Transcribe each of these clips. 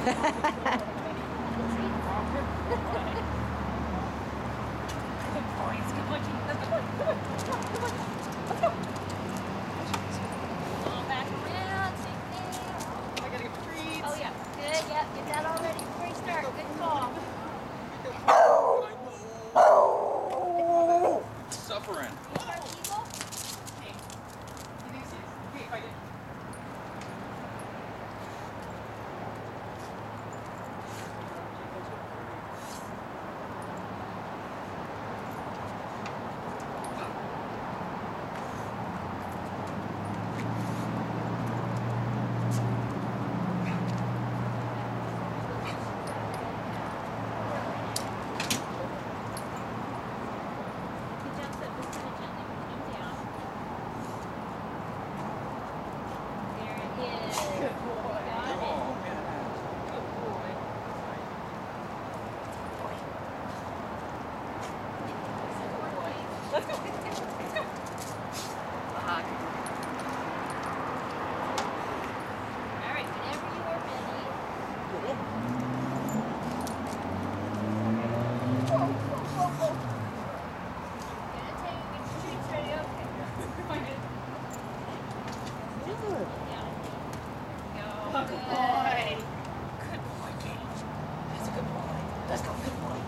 Get that all ready before you start. Good call. Suffering. Let's go. Let's go. A hug. All right, whenever you are ready. Get in. Whoa, whoa, whoa, whoa. Gonna take your treats ready. Okay. Good. Go. Good boy. Good boy, Kate. That's a good boy. Let's go. Good boy.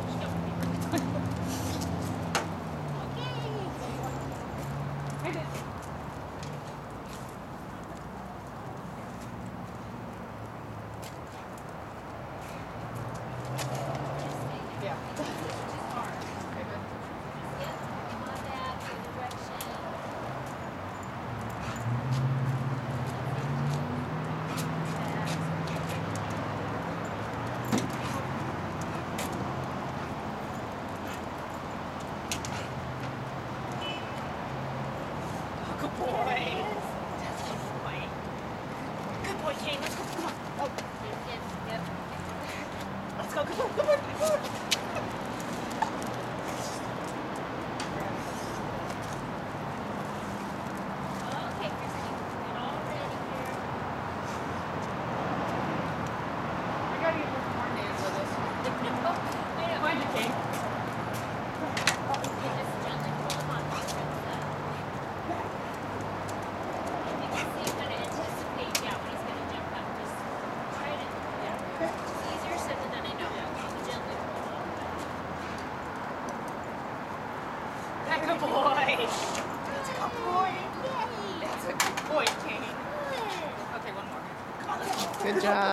Good boy. That's a good boy. Good boy, Kane. Let's go. Come on. Oh. Yep. Let's go. Come on. Come on. Come on. Okay, Christy. Get all ready here. I gotta get more names with us. I know. Find it, Kate. Okay, just gently pull him on. You can see you kind of anticipate, when he's going to jump up. Just try to, It's easier said than done, I know. You gently pull him on. That's a good boy. That's a good boy. Yay! That's a good boy, Kate. Okay, one more. Come on, let's go. Good job.